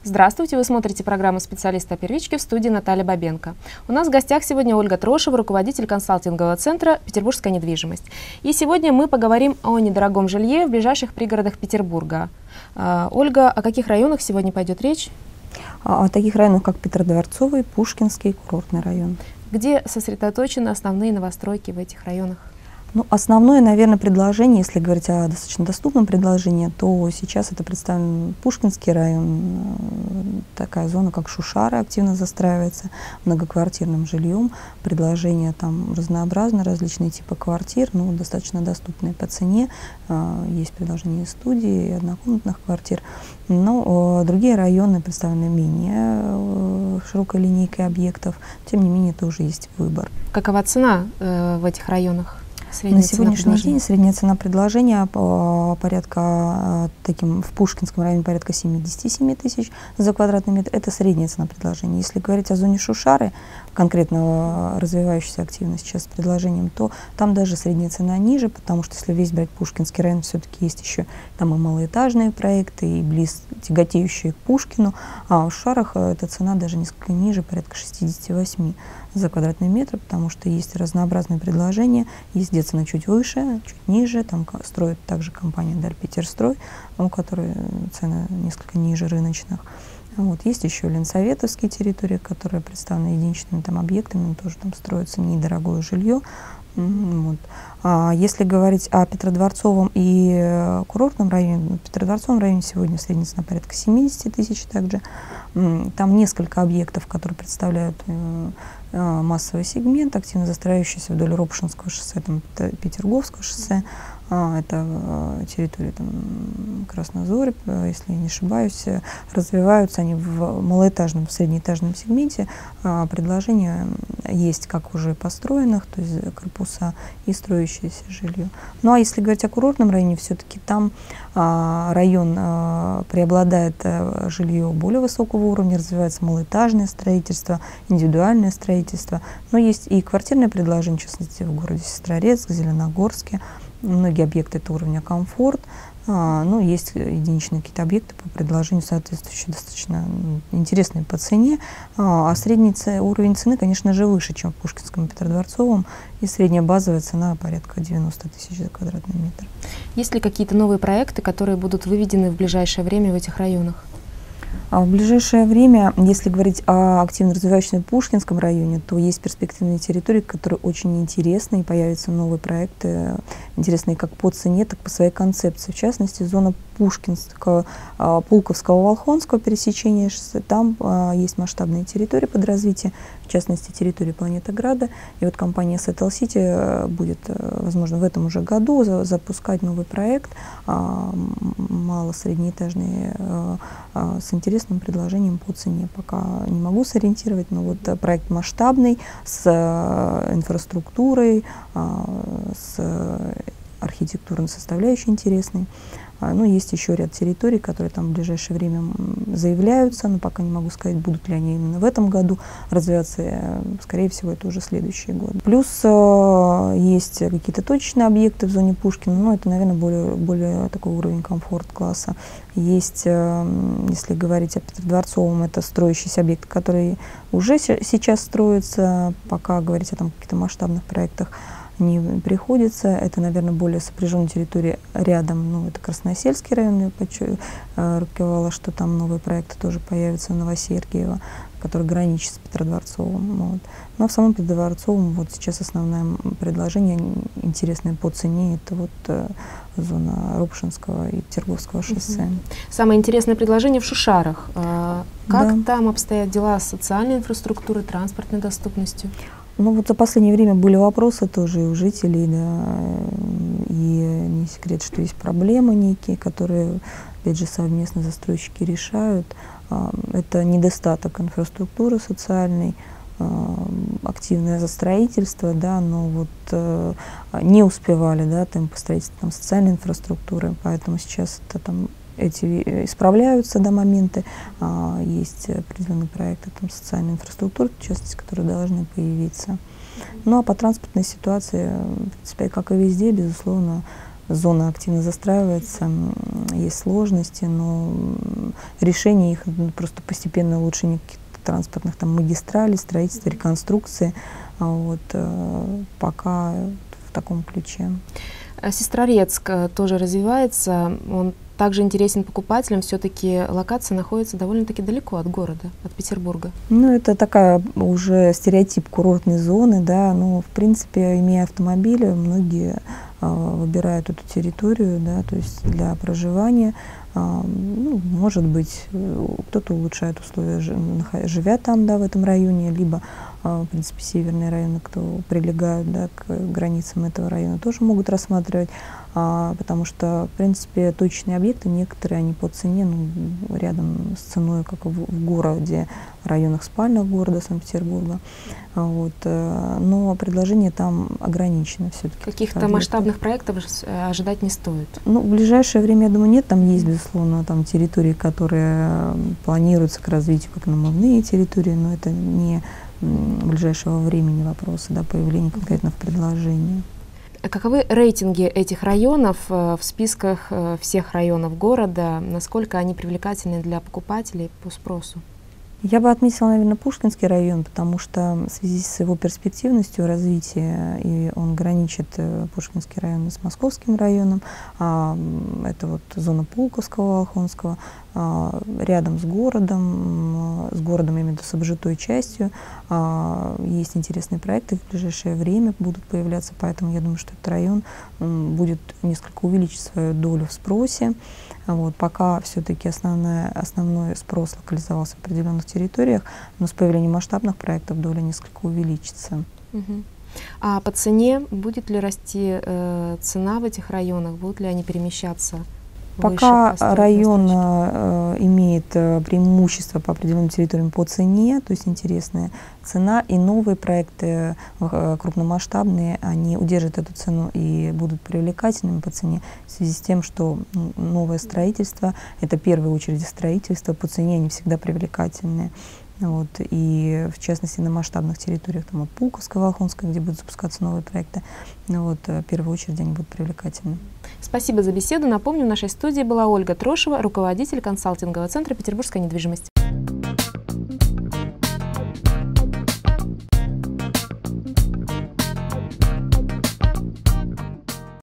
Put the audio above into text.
Здравствуйте, вы смотрите программу «Специалист о первичке», в студии Наталья Бабенко. У нас в гостях сегодня Ольга Трошева, руководитель консалтингового центра «Петербургская недвижимость». И сегодня мы поговорим о недорогом жилье в ближайших пригородах Петербурга. Ольга, о каких районах сегодня пойдет речь? О таких районах, как Петродворцовый, Пушкинский, курортный район. Где сосредоточены основные новостройки в этих районах? Ну, основное, наверное, предложение, если говорить о достаточно доступном предложении, то сейчас это представлен Пушкинский район, такая зона, как Шушары, активно застраивается многоквартирным жильем. Предложения там разнообразны, различные типы квартир, но достаточно доступные по цене. Есть предложения студии, однокомнатных квартир. Но другие районы представлены менее широкой линейкой объектов, тем не менее тоже есть выбор. Какова цена в этих районах? На сегодняшний день средняя цена предложения порядка, в Пушкинском районе порядка 77 тысяч за квадратный метр. Это средняя цена предложения. Если говорить о зоне Шушары, конкретно развивающейся активно сейчас с предложением, то там даже средняя цена ниже, потому что если весь брать Пушкинский район, все-таки есть еще там и малоэтажные проекты, и тяготеющие к Пушкину. А в Шушарах эта цена даже несколько ниже, порядка 68 за квадратный метр, потому что есть разнообразные предложения, есть где цена чуть выше, чуть ниже, там строит также компания Дарпетерстрой, у которой цены несколько ниже рыночных. Вот. Есть еще ленсоветовские территории, которые представлены единичными там объектами, тоже там строится недорогое жилье. Вот. Если говорить о Петродворцовом и курортном районе, в Петродворцовом районе сегодня средняя цена порядка 70 тысяч также. Там несколько объектов, которые представляют массовый сегмент, активно застраивающийся вдоль Ропшинского шоссе, там, Петерговского шоссе. Это территории там, Краснозорье, если я не ошибаюсь, развиваются они в малоэтажном, среднеэтажном сегменте. Предложения есть как уже построенных, то есть корпуса, и строящееся жилье. Ну а если говорить о курортном районе, все-таки там район преобладает жилье более высокого уровня, развивается малоэтажное строительство, индивидуальное строительство, но есть и квартирное предложение, в частности, в городе Сестрорецк, Зеленогорске. Многие объекты это уровня комфорт, но есть единичные какие-то объекты по предложению, соответствующие достаточно интересные по цене, а средний уровень цены, конечно же, выше, чем в Пушкинском и Петродворцовом, и средняя базовая цена порядка 90 тысяч за квадратный метр. Есть ли какие-то новые проекты, которые будут выведены в ближайшее время в этих районах? В ближайшее время, если говорить о активно развивающемся Пушкинском районе, то есть перспективные территории, которые очень интересны, и появятся новые проекты, интересные как по цене, так и по своей концепции. В частности, зона Пушкинского, Пулковского, Волхонского пересечения шоссе, там есть масштабные территории под развитие, в частности, территории Планетограда. И вот компания Settle City будет, возможно, в этом уже году запускать новый проект, мало-среднеэтажный, с интересным предложением по цене. Пока не могу сориентировать, но вот проект масштабный, с инфраструктурой, с архитектурной составляющей интересной. Ну, есть еще ряд территорий, которые там в ближайшее время заявляются, но пока не могу сказать, будут ли они именно в этом году развиваться. Скорее всего, это уже следующий год. Плюс есть какие-то точечные объекты в зоне Пушкина, но это, наверное, более такой уровень комфорт-класса. Есть, если говорить о Петродворцовом, это строящийся объект, который уже сейчас строится, пока говорить о каких-то масштабных проектах не приходится. Это, наверное, более сопряженная территория рядом. Ну, это Красносельский район, я рукавала, что там новые проекты тоже появятся, Новосергиево, который граничит с Петродворцовым. Вот. Но в самом Петродворцовом вот сейчас основное предложение, интересное по цене, это вот зона Ропшинского и Петерговского шоссе. Самое интересное предложение в Шушарах. Как там обстоят дела с социальной инфраструктурой, транспортной доступностью? Ну вот за последнее время были вопросы тоже и у жителей, да, и не секрет, что есть проблемы некие, которые, опять же, совместно застройщики решают. Это недостаток инфраструктуры социальной, активное застроительство, да, но вот не успевали, да, темпы строительства социальной инфраструктуры, поэтому сейчас это там эти исправляются до момента, есть определенные проекты там, социальной инфраструктуры, в частности, которые должны появиться. Ну а по транспортной ситуации, в принципе, как и везде, безусловно, зона активно застраивается, есть сложности, но решение их просто постепенное улучшение каких-то транспортных там магистралей, строительства, реконструкции, вот, пока в таком ключе. Сестрорецк тоже развивается, он также интересен покупателям, все-таки локация находится довольно-таки далеко от города, от Петербурга. Ну, это такая уже стереотип курортной зоны, да, но, в принципе, имея автомобили, многие выбирают эту территорию, да, то есть для проживания. Ну, может быть, кто-то улучшает условия, живя там, да, в этом районе, либо, в принципе, северные районы, кто прилегают, да, к границам этого района, тоже могут рассматривать, потому что, в принципе, точечные объекты, некоторые, они по цене, ну, рядом с ценой, как в городе, в районах спальных города Санкт-Петербурга, вот, но предложение там ограничено все-таки. Каких-то масштабных проектов ожидать не стоит? Ну, в ближайшее время, я думаю, нет, там есть, безусловно, там территории, которые планируются к развитию как намывные территории, но это не ближайшего времени вопросы, да, появления конкретных предложений. Каковы рейтинги этих районов в списках всех районов города? Насколько они привлекательны для покупателей по спросу? Я бы отметила, наверное, Пушкинский район, потому что в связи с его перспективностью развития, и он граничит, Пушкинский район, с Московским районом, это вот зона Пулковского, Волхонского, рядом с городом, именно с обжитой частью. Есть интересные проекты, в ближайшее время будут появляться, поэтому я думаю, что этот район будет несколько увеличить свою долю в спросе. Вот, пока все-таки основной спрос локализовался в определенных территориях, но с появлением масштабных проектов доля несколько увеличится. А по цене будет ли расти цена в этих районах, будут ли они перемещаться? Пока район имеет преимущество по определенным территориям по цене, то есть интересная цена, и новые проекты крупномасштабные, они удержат эту цену и будут привлекательными по цене в связи с тем, что новое строительство, это в первую очередь строительство, по цене они всегда привлекательные. Вот, и в частности на масштабных территориях, там, от Пулковского, Волхонского, где будут запускаться новые проекты, вот, в первую очередь они будут привлекательны. Спасибо за беседу. Напомню, в нашей студии была Ольга Трошева, руководитель консалтингового центра «Петербургская недвижимость».